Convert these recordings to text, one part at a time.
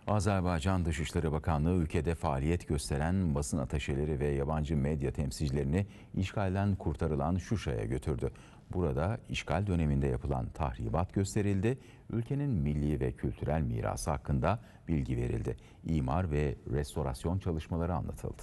Azerbaycan Dışişleri Bakanlığı ülkede faaliyet gösteren basın ateşeleri ve yabancı medya temsilcilerini işgalden kurtarılan Şuşa'ya götürdü. Burada işgal döneminde yapılan tahribat gösterildi, ülkenin milli ve kültürel mirası hakkında bilgi verildi. İmar ve restorasyon çalışmaları anlatıldı.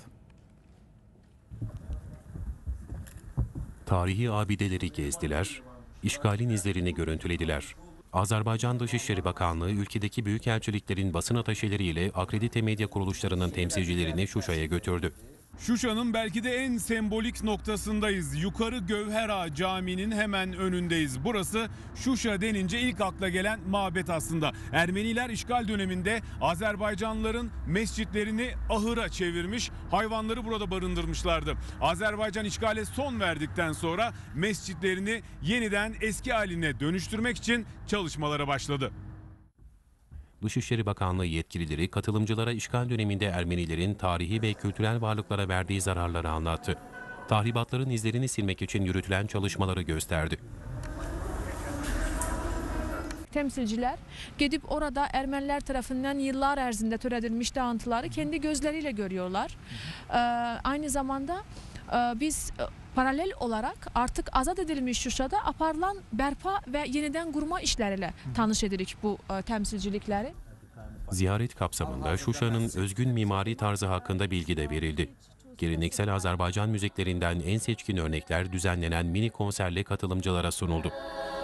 Tarihi abideleri gezdiler, işgalin izlerini görüntülediler. Azerbaycan Dışişleri Bakanlığı ülkedeki büyükelçiliklerin basın ateşeleriyle akredite medya kuruluşlarının temsilcilerini Şuşa'ya götürdü. Şuşa'nın belki de en sembolik noktasındayız. Yukarı Gövhera Camii'nin hemen önündeyiz. Burası Şuşa denince ilk akla gelen mabet aslında. Ermeniler işgal döneminde Azerbaycanlıların mescitlerini ahıra çevirmiş, hayvanları burada barındırmışlardı. Azerbaycan işgale son verdikten sonra mescitlerini yeniden eski haline dönüştürmek için çalışmalara başladı. Dışişleri Bakanlığı yetkilileri katılımcılara işgal döneminde Ermenilerin tarihi ve kültürel varlıklara verdiği zararları anlattı. Tahribatların izlerini silmek için yürütülen çalışmaları gösterdi. Temsilciler gidip orada Ermeniler tarafından yıllar ərzində törədilmiş dağıntıları kendi gözleriyle görüyorlar. Aynı zamanda biz paralel olarak artık azad edilmiş Şuşa'da aparılan bərpa ve yeniden kurma işleriyle tanış edirik bu temsilcilikleri. Ziyaret kapsamında Şuşa'nın özgün mimari tarzı hakkında bilgi de verildi. Geleneksel Azerbaycan müziklerinden en seçkin örnekler düzenlenen mini konserle katılımcılara sunuldu.